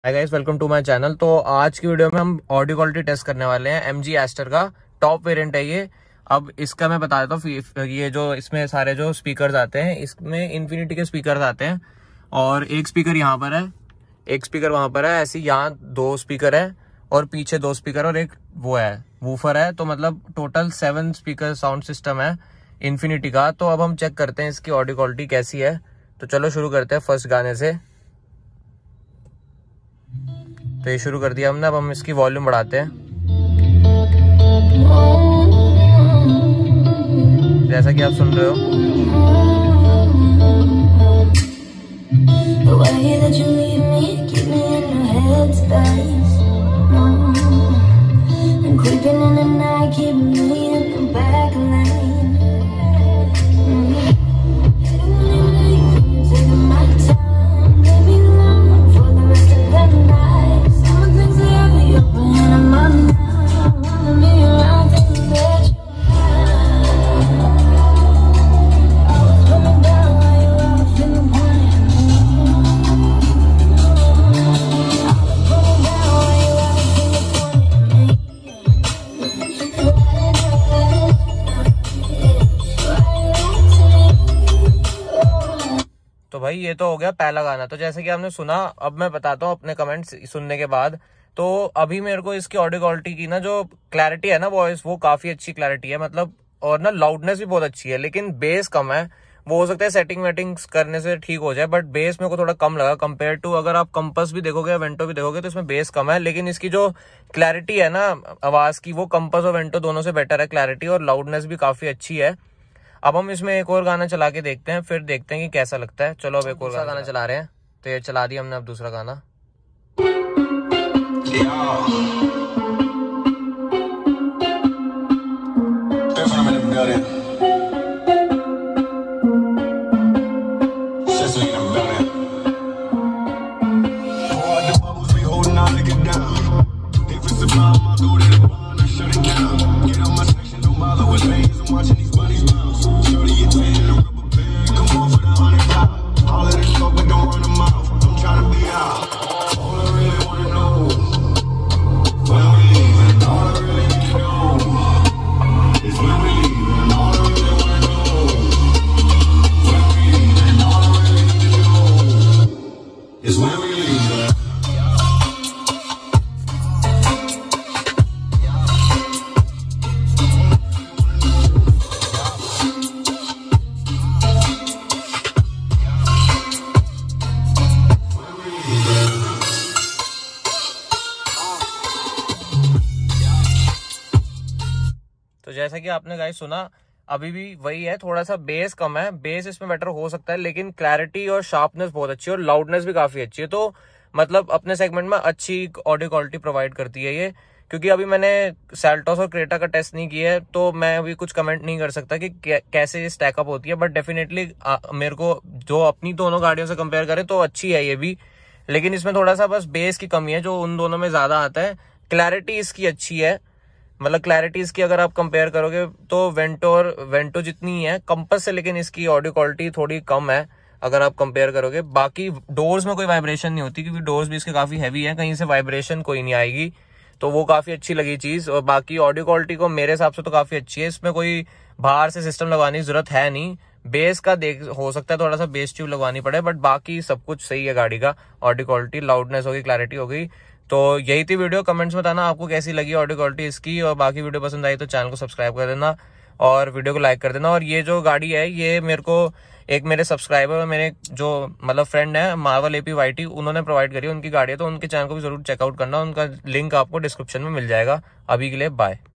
Hi guys, welcome to my channel. तो आज की वीडियो में हम ऑडियो क्वालिटी टेस्ट करने वाले हैं। MG एस्टर का टॉप वेरिएंट है ये। अब इसका मैं बता देता हूँ, ये जो इसमें सारे जो स्पीकर्स आते हैं, इसमें इन्फिनिटी के स्पीकर्स आते हैं और एक स्पीकर यहाँ पर है, एक स्पीकर वहां पर है। ऐसे यहाँ दो स्पीकर है और पीछे दो स्पीकर और एक वो है वूफर है। तो मतलब टोटल 7 स्पीकर साउंड सिस्टम है इन्फिनिटी का। तो अब हम चेक करते हैं इसकी ऑडियो क्वालिटी कैसी है। तो चलो शुरू करते हैं फर्स्ट गाने से। तो ये शुरू कर दिया हमने। अब हम इसकी वॉल्यूम बढ़ाते हैं। जैसा कि आप सुन रहे हो, तो भाई ये तो हो गया पहला गाना। तो जैसे कि आपने सुना, अब मैं बताता हूँ अपने कमेंट्स सुनने के बाद। तो अभी मेरे को इसकी ऑडियो क्वालिटी की ना जो क्लैरिटी है ना वॉइस, वो काफी अच्छी क्लैरिटी है मतलब। और ना लाउडनेस भी बहुत अच्छी है, लेकिन बेस कम है। वो हो सकता है सेटिंग वेटिंग्स करने से ठीक हो जाए, बट बेस मेरे को थोड़ा कम लगा कंपेयर टू अगर आप कंपस भी देखोगे या वेंटो भी देखोगे तो इसमें बेस कम है। लेकिन इसकी जो क्लैरिटी है ना आवाज की, वो कंपस और वेंटो दोनों से बेटर है क्लैरिटी, और लाउडनेस भी काफी अच्छी है। अब हम इसमें एक और गाना चला के देखते हैं, फिर देखते हैं कि कैसा लगता है। चलो अब एक और गाना चला रहे हैं। तो ये चला दिया हमने अब दूसरा गाना। तो जैसा कि आपने गाइस सुना, अभी भी वही है, थोड़ा सा बेस कम है। बेस इसमें बेटर हो सकता है, लेकिन क्लैरिटी और शार्पनेस बहुत अच्छी है और लाउडनेस भी काफी अच्छी है। तो मतलब अपने सेगमेंट में अच्छी ऑडियो क्वालिटी प्रोवाइड करती है ये। क्योंकि अभी मैंने सेल्टोस और क्रेटा का टेस्ट नहीं किया है, तो मैं अभी कुछ कमेंट नहीं कर सकता कि कैसे ये स्टैकअप होती है। बट डेफिनेटली मेरे को जो अपनी दोनों गाड़ियों से कंपेयर करें तो अच्छी है ये भी। लेकिन इसमें थोड़ा सा बस बेस की कमी है जो उन दोनों में ज्यादा आता है। क्लैरिटी इसकी अच्छी है, मतलब क्लैरिटी इसकी अगर आप कंपेयर करोगे तो वेंटो जितनी है कंपस से, लेकिन इसकी ऑडियो क्वालिटी थोड़ी कम है अगर आप कंपेयर करोगे। बाकी डोर्स में कोई वाइब्रेशन नहीं होती, क्योंकि डोर्स भी इसके काफी हैवी है, कहीं से वाइब्रेशन कोई नहीं आएगी। तो वो काफी अच्छी लगी चीज। और बाकी ऑडियो क्वालिटी को मेरे हिसाब से तो काफी अच्छी है। इसमें कोई बाहर से सिस्टम लगवाने की जरूरत है नहीं। बेस का हो सकता है थोड़ा सा बेस ट्यूब लगवानी पड़े, बट बाकी सब कुछ सही है गाड़ी का। ऑडियो क्वालिटी, लाउडनेस होगी, क्लैरिटी होगी। तो यही थी वीडियो। कमेंट्स में बताना आपको कैसी लगी ऑडियो क्वालिटी इसकी। और बाकी वीडियो पसंद आई तो चैनल को सब्सक्राइब कर देना और वीडियो को लाइक कर देना। और ये जो गाड़ी है, ये मेरे को एक मेरे सब्सक्राइबर, मेरे जो मतलब फ्रेंड है मार्वल APYT, उन्होंने प्रोवाइड करी उनकी गाड़ी है। तो उनके चैनल को भी जरूर चेकआउट करना। उनका लिंक आपको डिस्क्रिप्शन में मिल जाएगा। अभी के लिए बाय।